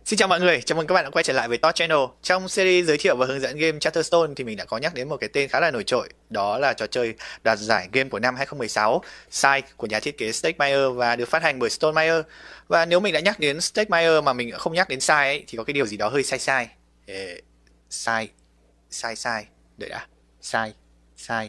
Xin chào mọi người, chào mừng các bạn đã quay trở lại với Top Channel. Trong series giới thiệu và hướng dẫn game Charterstone thì mình đã có nhắc đến một cái tên khá là nổi trội, đó là trò chơi đoạt giải game của năm 2016, Sai của nhà thiết kế Stegmaier và được phát hành bởi Stonemaier. Và nếu mình đã nhắc đến Stegmaier mà mình không nhắc đến Sai ấy, thì có cái điều gì đó hơi sai sai. Sai, sai, đợi đã, sai.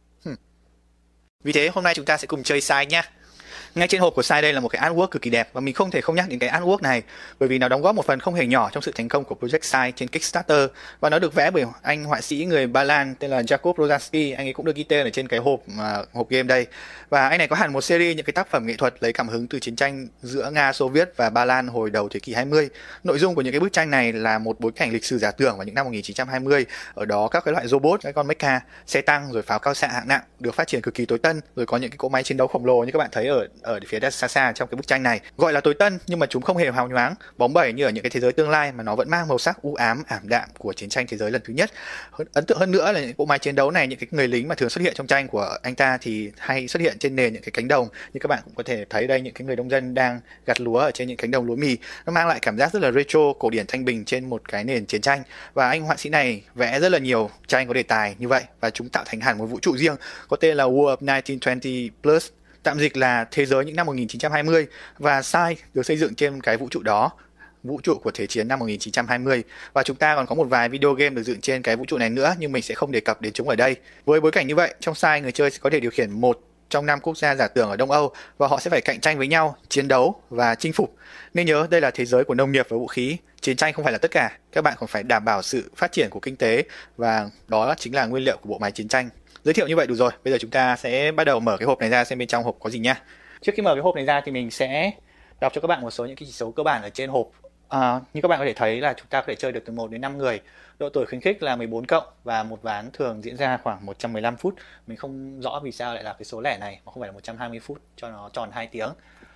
Vì thế hôm nay chúng ta sẽ cùng chơi Sai nhá. Ngay trên hộp của Sai đây là một cái artwork cực kỳ đẹp và mình không thể không nhắc đến cái artwork này bởi vì nó đóng góp một phần không hề nhỏ trong sự thành công của project Sai trên Kickstarter, và nó được vẽ bởi anh họa sĩ người Ba Lan tên là Jakub Rozansky. Anh ấy cũng được ghi tên ở trên cái hộp game đây, và anh này có hẳn một series những cái tác phẩm nghệ thuật lấy cảm hứng từ chiến tranh giữa Nga Xô Viết và Ba Lan hồi đầu thế kỷ 20. Nội dung của những cái bức tranh này là một bối cảnh lịch sử giả tưởng vào những năm 1920. Ở đó các cái loại robot, các con mecha, xe tăng rồi pháo cao xạ hạng nặng được phát triển cực kỳ tối tân, rồi có những cái cỗ máy chiến đấu khổng lồ như các bạn thấy ở phía xa xa trong cái bức tranh này. Gọi là tối tân nhưng mà chúng không hề hào nhoáng bóng bẩy như ở những cái thế giới tương lai, mà nó vẫn mang màu sắc u ám ảm đạm của chiến tranh thế giới lần thứ nhất. Ấn tượng hơn nữa là những cỗ máy chiến đấu này, những cái người lính mà thường xuất hiện trong tranh của anh ta thì hay xuất hiện trên nền những cái cánh đồng, như các bạn cũng có thể thấy đây, những cái người nông dân đang gặt lúa ở trên những cánh đồng lúa mì. Nó mang lại cảm giác rất là retro, cổ điển thanh bình trên một cái nền chiến tranh. Và anh họa sĩ này vẽ rất là nhiều tranh có đề tài như vậy, và chúng tạo thành hẳn một vũ trụ riêng có tên là World of 1920 Plus, tạm dịch là thế giới những năm 1920, và Sai được xây dựng trên cái vũ trụ đó, vũ trụ của Thế chiến năm 1920. Và chúng ta còn có một vài video game được dựng trên cái vũ trụ này nữa, nhưng mình sẽ không đề cập đến chúng ở đây. Với bối cảnh như vậy, trong Sai người chơi sẽ có thể điều khiển một trong 5 quốc gia giả tưởng ở Đông Âu, và họ sẽ phải cạnh tranh với nhau, chiến đấu và chinh phục. Nên nhớ, đây là thế giới của nông nghiệp và vũ khí. Chiến tranh không phải là tất cả, các bạn còn phải đảm bảo sự phát triển của kinh tế, và đó chính là nguyên liệu của bộ máy chiến tranh. Giới thiệu như vậy đủ rồi, bây giờ chúng ta sẽ bắt đầu mở cái hộp này ra xem bên trong hộp có gì nha. Trước khi mở cái hộp này ra thì mình sẽ đọc cho các bạn một số những cái chỉ số cơ bản ở trên hộp. Như các bạn có thể thấy là chúng ta có thể chơi được từ 1 đến 5 người. Độ tuổi khuyến khích là 14 cộng, và một ván thường diễn ra khoảng 115 phút. Mình không rõ vì sao lại là cái số lẻ này mà không phải là 120 phút cho nó tròn 2 tiếng.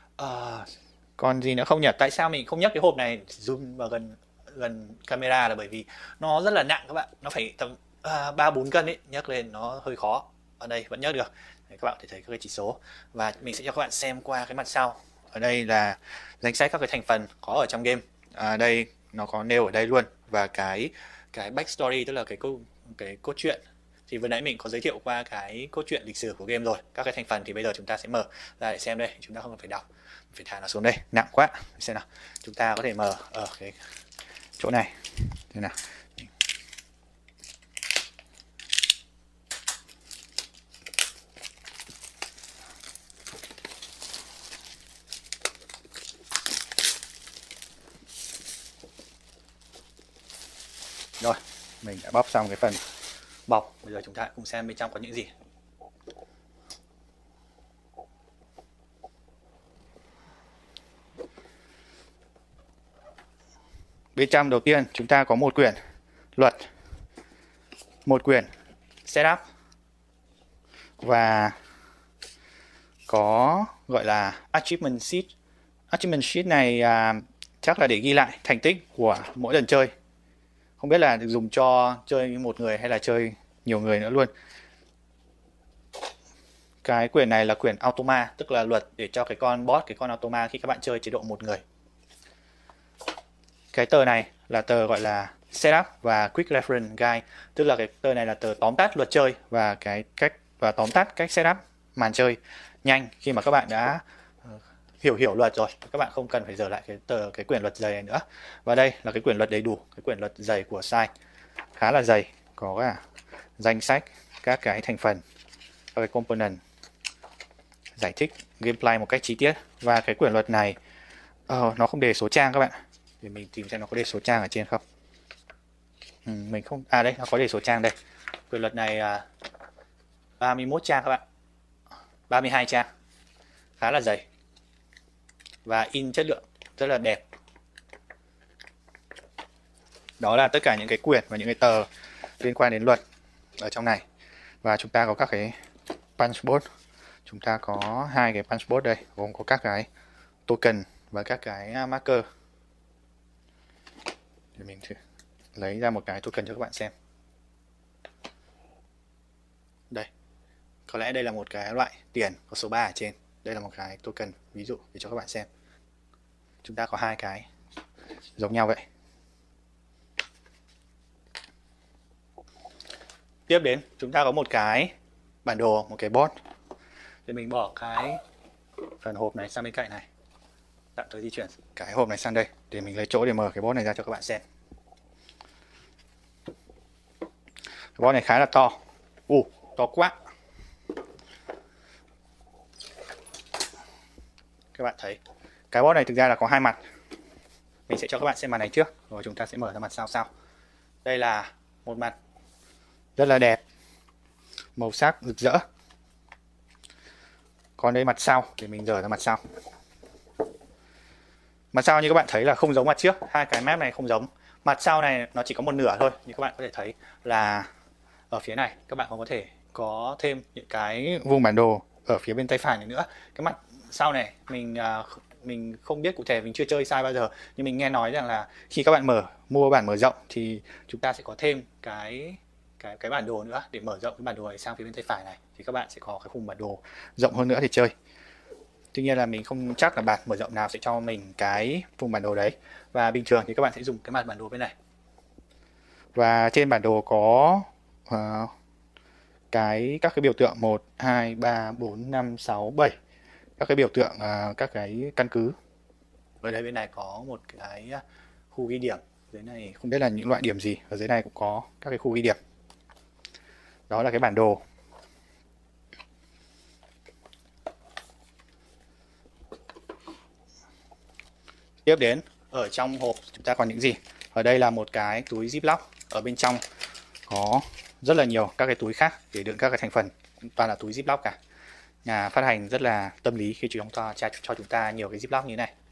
Còn gì nữa không nhỉ? Tại sao mình không nhắc cái hộp này zoom vào gần camera là bởi vì nó rất là nặng các bạn. Nó phải tầm 3-4 cân ấy, nhấc lên nó hơi khó. Ở đây vẫn nhấc được. Đấy, các bạn có thể thấy các cái chỉ số. Và mình sẽ cho các bạn xem qua cái mặt sau. Ở đây là danh sách các cái thành phần có ở trong game. Đây nó có nêu ở đây luôn, và cái backstory, tức là cái cốt truyện thì vừa nãy mình có giới thiệu qua cái cốt truyện lịch sử của game rồi. Các cái thành phần thì bây giờ chúng ta sẽ mở ra để xem đây, chúng ta không cần phải đọc, phải thả nó xuống đây, nặng quá. Xem nào, chúng ta có thể mở ở cái chỗ này thế nào. Rồi, mình đã bóc xong cái phần bọc. Bây giờ chúng ta cùng xem bên trong có những gì. Bên trong đầu tiên chúng ta có một quyển luật, một quyển setup, và có gọi là achievement sheet. Achievement sheet này chắc là để ghi lại thành tích của mỗi lần chơi. Không biết là được dùng cho chơi một người hay là chơi nhiều người nữa luôn. Cái quyển này là quyển automa, tức là luật để cho cái con boss, cái con automa khi các bạn chơi chế độ một người. Cái tờ này là tờ gọi là setup và quick reference guide, tức là cái tờ này là tờ tóm tắt luật chơi và cái cách và tóm tắt cách setup màn chơi nhanh khi mà các bạn đã hiểu luật rồi, các bạn không cần phải dở lại cái quyển luật dày này nữa. Và đây là cái quyển luật đầy đủ, cái quyển luật dày của Sai, khá là dày, có cả danh sách các cái thành phần, các cái component, giải thích gameplay một cách chi tiết. Và cái quyển luật này nó không đề số trang các bạn, để mình tìm xem nó có đề số trang ở trên không. Mình không, đây nó có đề số trang đây. Quyển luật này 31 trang các bạn, 32 trang, khá là dày và in chất lượng rất là đẹp. Đó là tất cả những cái quyển và những cái tờ liên quan đến luật ở trong này. Và chúng ta có các cái punchboard. Chúng ta có 2 cái punchboard đây, gồm có các cái token và các cái marker. Để mình thử lấy ra một cái token cho các bạn xem. Đây, có lẽ đây là một cái loại tiền có số 3 ở trên. Đây là một cái token ví dụ để cho các bạn xem. Chúng ta có 2 cái giống nhau vậy. Tiếp đến chúng ta có một cái bản đồ, một cái board. Thì mình bỏ cái phần hộp này sang bên cạnh này, tạm thời di chuyển cái hộp này sang đây để mình lấy chỗ để mở cái board này ra cho các bạn xem. Cái board này khá là to, to quá. Các bạn thấy cái board này thực ra là có hai mặt. Mình sẽ cho các bạn xem mặt này trước, rồi chúng ta sẽ mở ra mặt sau. Đây là một mặt rất là đẹp, màu sắc rực rỡ. Còn đây mặt sau, để mình dở ra mặt sau. Mặt sau như các bạn thấy là không giống mặt trước, hai cái map này không giống. Mặt sau này nó chỉ có một nửa thôi, như các bạn có thể thấy là ở phía này các bạn còn có thể có thêm những cái vùng bản đồ ở phía bên tay phải này nữa. Cái mặt sau này mình không biết cụ thể, mình chưa chơi sai bao giờ, nhưng mình nghe nói rằng là khi các bạn mua bản mở rộng thì chúng ta sẽ có thêm cái bản đồ nữa để mở rộng cái bản đồ này sang phía bên tay phải này, thì các bạn sẽ có cái khung bản đồ rộng hơn nữa để chơi. Tuy nhiên là mình không chắc là bản mở rộng nào sẽ cho mình cái vùng bản đồ đấy, và bình thường thì các bạn sẽ dùng cái mặt bản đồ bên này. Và trên bản đồ có các cái biểu tượng 1, 2, 3, 4, 5, 6, 7, các cái biểu tượng, các cái căn cứ. Ở đây bên này có một cái khu ghi điểm, dưới này không biết là những loại điểm gì, ở dưới này cũng có các cái khu ghi điểm. Đó là cái bản đồ. Tiếp đến, ở trong hộp chúng ta còn những gì? Ở đây là một cái túi ziploc, ở bên trong có rất là nhiều các cái túi khác để đựng các cái thành phần, toàn là túi ziploc cả. Nhà phát hành rất là tâm lý khi chúng ta cho chúng ta nhiều cái ziploc như thế này.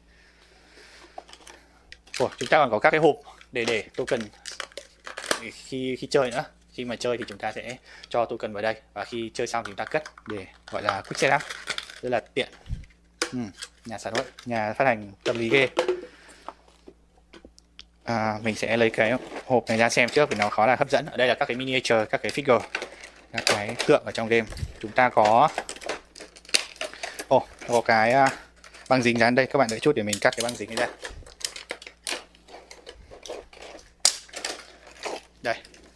Chúng ta còn có các cái hộp để token khi chơi nữa. Khi mà chơi thì chúng ta sẽ cho token vào đây, và khi chơi xong thì chúng ta cất để gọi là quick setup, rất là tiện. Nhà phát hành tâm lý ghê. Mình sẽ lấy cái hộp này ra xem trước vì nó khá là hấp dẫn. Ở đây là các cái miniature, các cái figure, các cái tượng ở trong game. Chúng ta có cái băng dính dán đây, các bạn đợi chút để mình cắt cái băng dính này ra. Đây,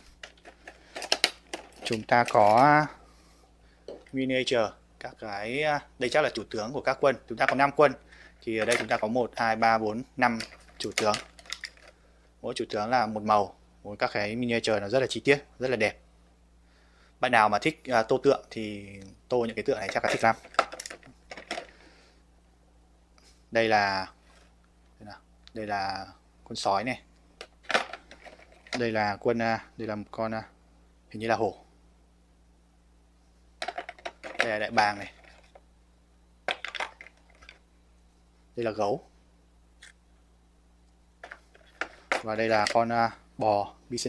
chúng ta có miniature, các cái đây chắc là chủ tướng của các quân. Chúng ta có 5 quân, thì ở đây chúng ta có 1, 2, 3, 4, 5 chủ tướng. Mỗi chủ tướng là một màu. Mỗi các cái miniature nó rất là chi tiết, rất là đẹp. Bạn nào mà thích tô tượng thì tô những cái tượng này chắc là thích lắm. Đây là con sói này. Đây là một con hình như là hổ. Đây là đại bàng này. Đây là gấu. Và đây là con bò bison.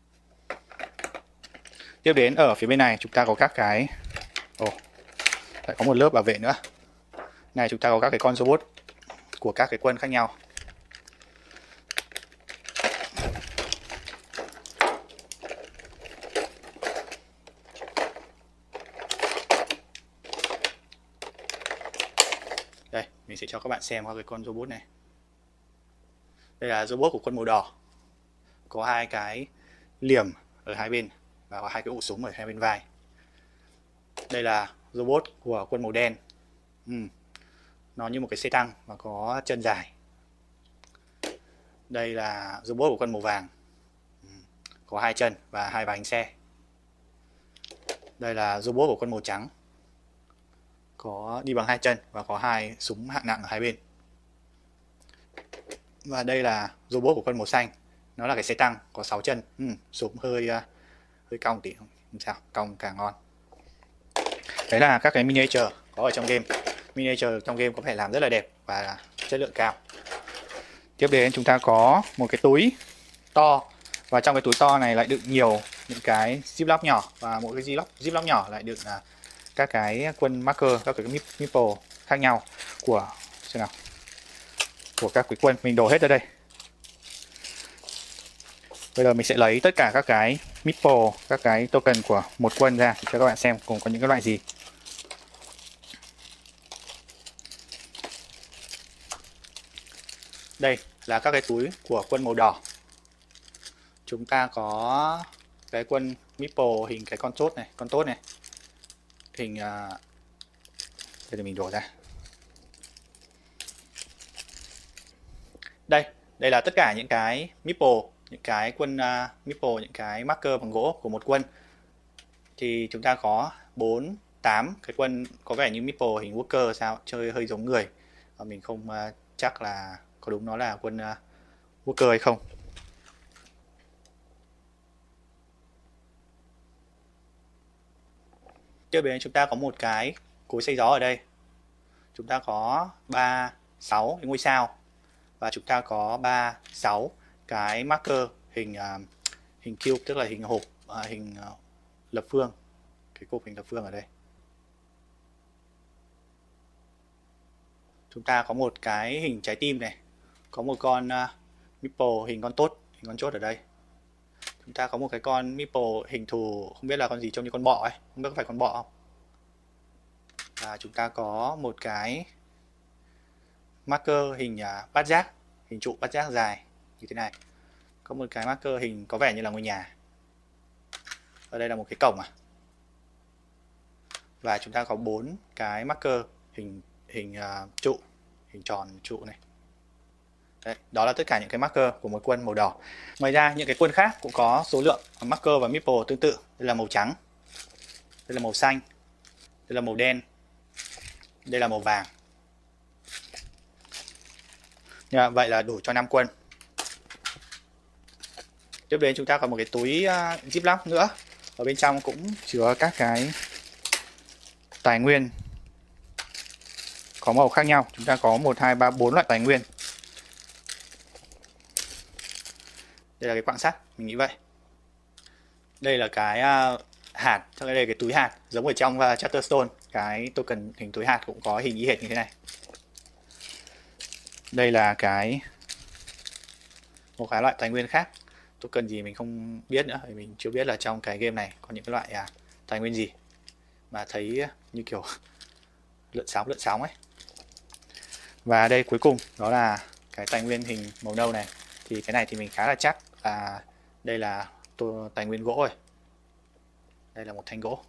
Tiếp đến ở phía bên này chúng ta có các cái lại có một lớp bảo vệ nữa. Này chúng ta có các cái con robot của các cái quân khác nhau. Đây, mình sẽ cho các bạn xem qua cái con robot này. Đây là robot của quân màu đỏ. Có hai cái liềm ở hai bên và có hai cái ụ súng ở hai bên vai. Đây là robot của quân màu đen. Nó như một cái xe tăng và có chân dài. Đây là robot của quân màu vàng. Có hai chân và hai bánh xe. Đây là robot của quân màu trắng. Có đi bằng hai chân và có hai súng hạng nặng ở hai bên. Và đây là robot của quân màu xanh. Nó là cái xe tăng, có 6 chân. Súng hơi cong tí, không sao, cong càng ngon. Đấy là các cái miniature có ở trong game. Miniature trong game có thể làm rất là đẹp và chất lượng cao. Tiếp đến chúng ta có một cái túi to, và trong cái túi to này lại đựng nhiều những cái ziploc nhỏ, và mỗi cái ziploc nhỏ lại đựng các cái quân marker, các cái meeple khác nhau của các cái quân. Mình đổ hết ra đây. Bây giờ mình sẽ lấy tất cả các cái meeple, các cái token của một quân ra cho các bạn xem cùng có những cái loại gì. Đây là các cái túi của quân màu đỏ. Chúng ta có cái quân Meeple hình cái con chốt này, con tốt này. Hình đây thì mình đổ ra. Đây là tất cả những cái Meeple, những cái quân Meeple, những cái marker bằng gỗ của một quân. Thì chúng ta có 4, 8 cái quân có vẻ như Meeple hình Worker sao, chơi hơi giống người. Và mình không chắc là có đúng nó là quân Worker hay không. Tiếp đến chúng ta có một cái cối xay gió ở đây. Chúng ta có 3, 6 cái ngôi sao. Và chúng ta có 3, 6 cái marker hình hình cube, tức là hình hộp, hình lập phương. Cái cục hình lập phương ở đây. Chúng ta có một cái hình trái tim này. Có một con Meeple hình con tốt, hình con chốt ở đây. Chúng ta có một cái con Meeple hình thù, không biết là con gì, trông như con bọ ấy, không biết có phải con bọ không. Và chúng ta có một cái marker hình bát giác, hình trụ bát giác dài như thế này. Có một cái marker hình có vẻ như là ngôi nhà. Ở đây là một cái cổng à. Và chúng ta có 4 cái marker hình trụ, hình tròn trụ này. Đấy, đó là tất cả những cái marker của một quân màu đỏ. Ngoài ra những cái quân khác cũng có số lượng marker và meeple tương tự. Đây là màu trắng, đây là màu xanh, đây là màu đen, đây là màu vàng. Vậy là đủ cho 5 quân. Tiếp đến chúng ta có một cái túi Ziploc nữa. Ở bên trong cũng chứa các cái tài nguyên có màu khác nhau. Chúng ta có 1, 2, 3, 4 loại tài nguyên. Đây là cái quặng sắt, mình nghĩ vậy. Đây là cái hạt, đây là cái túi hạt giống ở trong Chatterstone. Cái token hình túi hạt cũng có hình y hệt như thế này. Đây là một cái loại tài nguyên khác. Token gì mình không biết nữa, mình chưa biết là trong cái game này có những cái loại tài nguyên gì mà thấy như kiểu lượn sóng ấy. Và đây cuối cùng đó là cái tài nguyên hình màu nâu này. Thì cái này thì mình khá là chắc là đây là tài nguyên gỗ rồi. Đây là một thanh gỗ.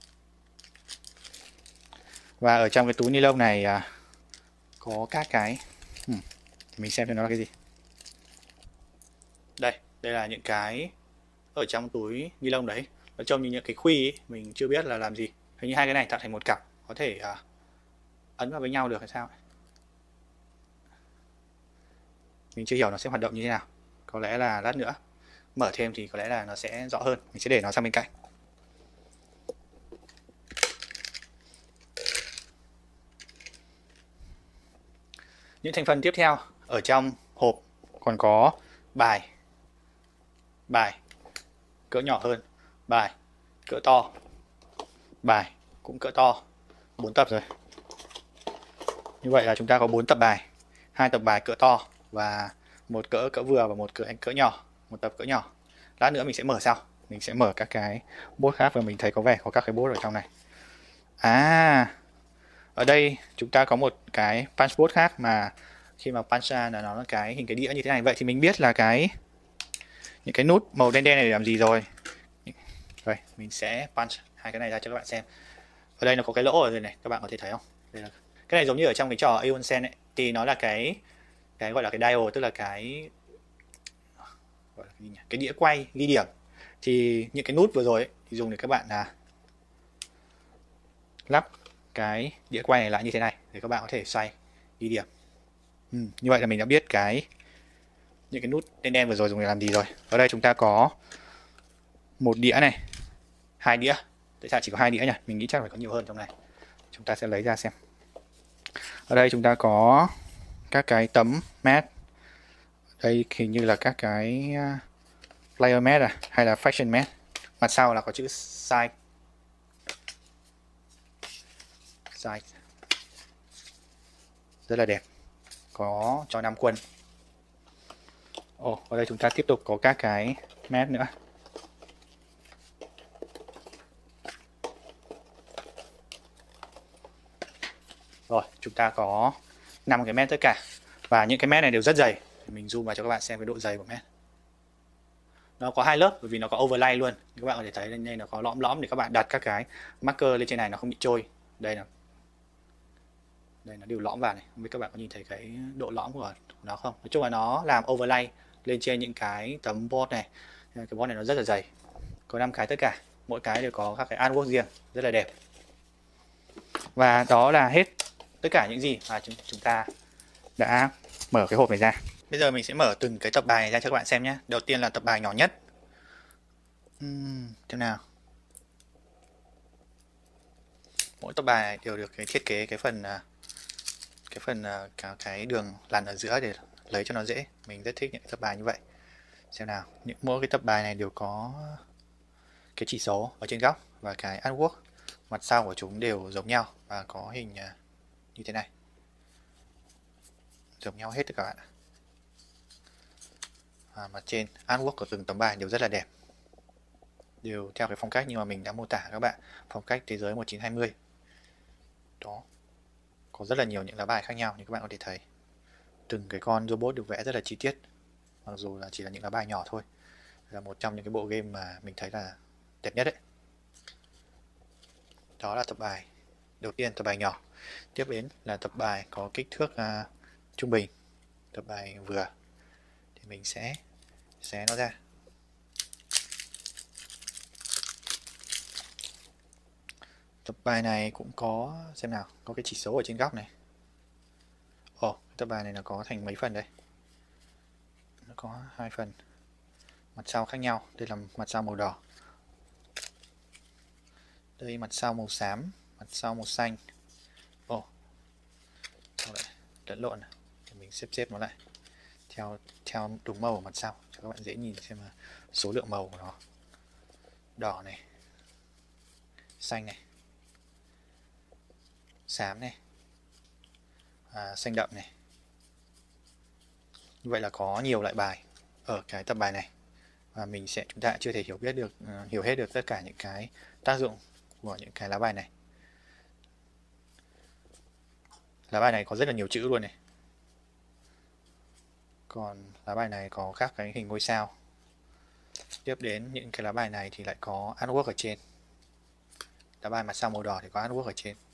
Và ở trong cái túi ni lông này có các cái mình xem xem nó là cái gì. Đây là những cái ở trong túi ni lông đấy. Nó trông như những cái khuy ấy. Mình chưa biết là làm gì. Hình như hai cái này tạo thành một cặp, có thể ấn vào với nhau được hay sao. Mình chưa hiểu nó sẽ hoạt động như thế nào. Có lẽ là lát nữa mở thêm thì có lẽ là nó sẽ rõ hơn. Mình sẽ để nó sang bên cạnh. Những thành phần tiếp theo ở trong hộp còn có bài cỡ nhỏ hơn, bài cỡ to, bài cũng cỡ to, 4 tập rồi. Như vậy là chúng ta có 4 tập bài, 2 tập bài cỡ to và một cỡ vừa và một cỡ nhỏ, một tập cỡ nhỏ. Lát nữa mình sẽ mở sau, mình sẽ mở các cái bốt khác và mình thấy có vẻ có các cái bốt ở trong này. Ở đây chúng ta có một cái punch board khác mà khi mà punch ra là nó là cái hình cái đĩa như thế này. Vậy thì mình biết là những cái nút màu đen đen này để làm gì rồi. Rồi mình sẽ punch hai cái này ra cho các bạn xem. Ở đây nó có cái lỗ ở đây này, các bạn có thể thấy không? Đây là cái này giống như ở trong cái trò Aeon Sen ấy, thì nó là cái gọi là cái dial, tức là cái gọi là cái gì nhỉ? Cái đĩa quay ghi điểm. Thì những cái nút vừa rồi ấy, thì dùng để các bạn lắp cái đĩa quay này lại như thế này để các bạn có thể xoay ghi điểm. Như vậy là mình đã biết những cái nút đen đen vừa rồi dùng để làm gì rồi. Ở đây chúng ta có một đĩa này, 2 đĩa. Tại sao chỉ có 2 đĩa nhỉ? Mình nghĩ chắc phải có nhiều hơn trong này. Chúng ta sẽ lấy ra xem. Ở đây chúng ta có các cái tấm mat. Đây hình như là các cái player mat hay là faction mat. Mặt sau là có chữ side. Rất là đẹp. Có cho 5 quân. Ở đây chúng ta tiếp tục có các cái mat nữa. Rồi, chúng ta có 5 cái mat tất cả. Và những cái mét này đều rất dày. Mình zoom vào cho các bạn xem cái độ dày của mét. Nó có 2 lớp bởi vì nó có overlay luôn. Các bạn có thể thấy lên đây nó có lõm lõm để các bạn đặt các cái marker lên trên này nó không bị trôi. Đây nó đều lõm vào này. Không biết các bạn có nhìn thấy cái độ lõm của nó không? Nói chung là nó làm overlay lên trên những cái tấm board này. Cái board này nó rất là dày. Có 5 cái tất cả. Mỗi cái đều có các cái artwork riêng, rất là đẹp. Và đó là hết tất cả những gì mà chúng ta đã mở cái hộp này ra. Bây giờ mình sẽ mở từng cái tập bài này ra cho các bạn xem nhé. Đầu tiên là tập bài nhỏ nhất. Thế nào? Mỗi tập bài đều được cái thiết kế cái phần đường lằn ở giữa để lấy cho nó dễ. Mình rất thích những tập bài như vậy. Xem nào, mỗi cái tập bài này đều có cái chỉ số ở trên góc và cái artwork mặt sau của chúng đều giống nhau và có hình như thế này, giống nhau hết tất cả bạn ạ. Mặt trên artwork của từng tấm bài đều rất là đẹp, đều theo cái phong cách như mà mình đã mô tả các bạn, phong cách thế giới 1920. Đó, có rất là nhiều những lá bài khác nhau như các bạn có thể thấy. Từng cái con robot được vẽ rất là chi tiết, mặc dù là chỉ là những lá bài nhỏ thôi. Là một trong những cái bộ game mà mình thấy là đẹp nhất đấy. Đó là tập bài đầu tiên, tập bài nhỏ. Tiếp đến là tập bài có kích thước trung bình, tập bài vừa. Thì mình sẽ xé nó ra. Tập bài này cũng có, xem nào, có cái chỉ số ở trên góc này. Tập bài này nó có thành mấy phần đây? Nó có 2 phần. Mặt sau khác nhau, đây là mặt sau màu đỏ. Đây mặt sau màu xám, mặt sau màu xanh. Sao lại lẫn lộn này? Thì mình xếp nó lại theo đúng màu ở mặt sau cho các bạn dễ nhìn xem là số lượng màu của nó. Đỏ này, xanh này, xám này, xanh đậm này. Như vậy là có nhiều loại bài ở cái tập bài này và chúng ta chưa thể hiểu hết được tất cả những cái tác dụng của những cái lá bài này. Lá bài này có rất là nhiều chữ luôn này. Còn lá bài này có các cái hình ngôi sao. Tiếp đến những cái lá bài này thì lại có artwork ở trên. Lá bài mặt sau màu đỏ thì có artwork ở trên,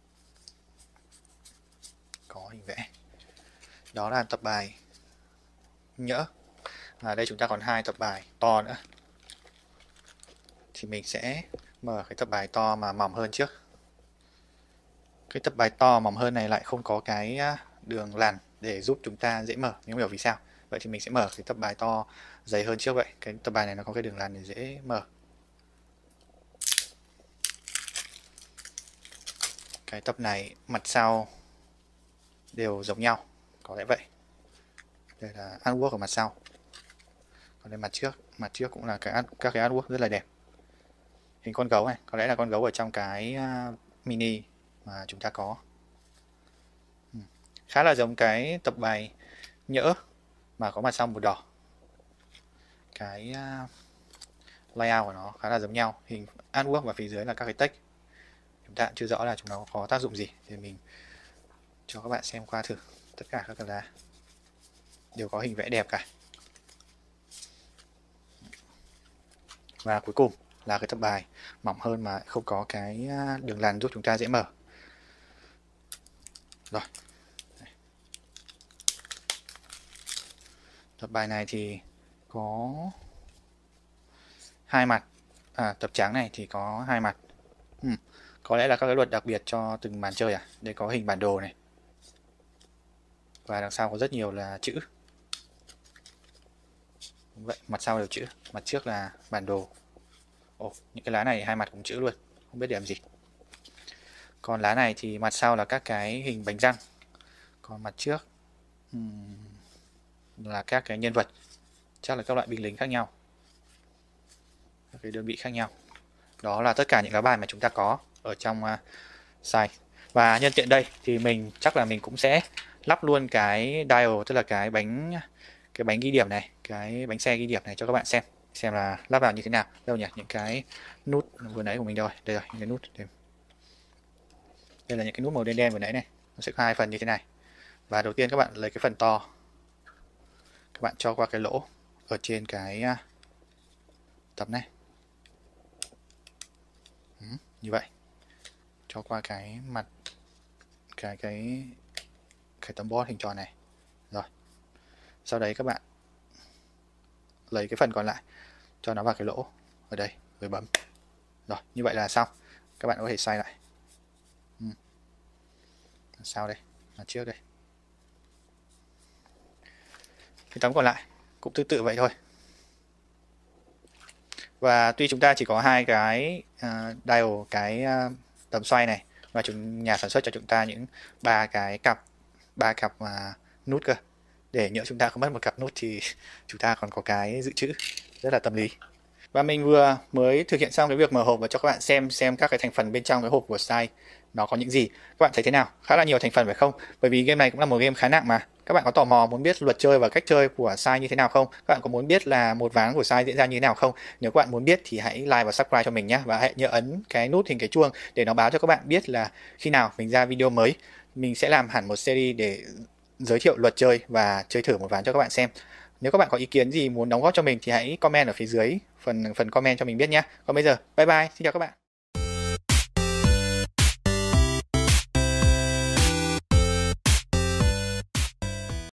có hình vẽ. Đó là tập bài nhỡ. Đây chúng ta còn 2 tập bài to nữa. Thì mình sẽ mở cái tập bài to mà mỏng hơn trước. Cái tập bài to mỏng hơn này lại không có cái đường lằn để giúp chúng ta dễ mở, nhưng không hiểu vì sao. Vậy thì mình sẽ mở cái tập bài to dày hơn trước vậy. Cái tập bài này nó có cái đường lằn để dễ mở. Cái tập này mặt sau đều giống nhau, có lẽ vậy. Đây là artwork ở mặt sau. Còn đây mặt trước cũng là các cái artwork rất là đẹp. Hình con gấu này, có lẽ là con gấu ở trong cái mini mà chúng ta có. Khá là giống cái tập bài nhỡ mà có mặt sau màu đỏ. Cái layout của nó khá là giống nhau. Hình artwork và phía dưới là các cái text. Chúng ta chưa rõ là chúng nó có tác dụng gì, thì mình cho các bạn xem qua thử. Tất cả các cái lá đều có hình vẽ đẹp cả. Và cuối cùng là cái tập bài mỏng hơn mà không có cái đường lằn giúp chúng ta dễ mở. Rồi. Tập bài này thì có 2 mặt. Tập trắng này thì có 2 mặt. Có lẽ là các cái luật đặc biệt cho từng màn chơi à. Đây có hình bản đồ này. Và đằng sau có rất nhiều là chữ. Vậy, mặt sau đều chữ, mặt trước là bản đồ. Những cái lá này 2 mặt cũng chữ luôn, không biết để làm gì. Còn lá này thì mặt sau là các cái hình bánh răng. Còn mặt trước là các cái nhân vật, chắc là các loại binh lính khác nhau, các cái đơn vị khác nhau. Đó là tất cả những lá bài mà chúng ta có ở trong site. Và nhân tiện đây thì chắc là mình cũng sẽ lắp luôn cái dial, tức là cái bánh ghi điểm này, cái bánh xe ghi điểm này cho các bạn xem là lắp vào như thế nào. Đâu nhỉ, những cái nút vừa nãy của mình đâu rồi, đây rồi, những cái nút đây là những cái nút màu đen đen vừa nãy này, nó sẽ có 2 phần như thế này. Và đầu tiên các bạn lấy cái phần to, các bạn cho qua cái lỗ ở trên cái tấm này. Như vậy. Cho qua cái mặt cái tấm board hình tròn này. Rồi. Sau đấy các bạn lấy cái phần còn lại cho nó vào cái lỗ ở đây rồi bấm. Rồi, như vậy là xong. Các bạn có thể xoay lại. Sau đây, mặt trước đây. Cái tấm còn lại cũng tương tự vậy thôi. Và tuy chúng ta chỉ có hai cái dial, cái tấm xoay này, và nhà sản xuất cho chúng ta những ba cặp nút cơ. Để nhỡ chúng ta không mất một cặp nút thì chúng ta còn có cái dự trữ, rất là tâm lý. Và mình vừa mới thực hiện xong cái việc mở hộp và cho các bạn xem các cái thành phần bên trong cái hộp của Sai nó có những gì. Các bạn thấy thế nào? Khá là nhiều thành phần phải không? Bởi vì game này cũng là một game khá nặng mà. Các bạn có tò mò muốn biết luật chơi và cách chơi của Sai như thế nào không? Các bạn có muốn biết là một ván của Sai diễn ra như thế nào không? Nếu các bạn muốn biết thì hãy like và subscribe cho mình nhé. Và hãy nhớ ấn cái nút hình cái chuông để nó báo cho các bạn biết là khi nào mình ra video mới. Mình sẽ làm hẳn một series để giới thiệu luật chơi và chơi thử một ván cho các bạn xem. Nếu các bạn có ý kiến gì muốn đóng góp cho mình thì hãy comment ở phía dưới phần comment cho mình biết nhé. Còn bây giờ, bye bye, xin chào các bạn.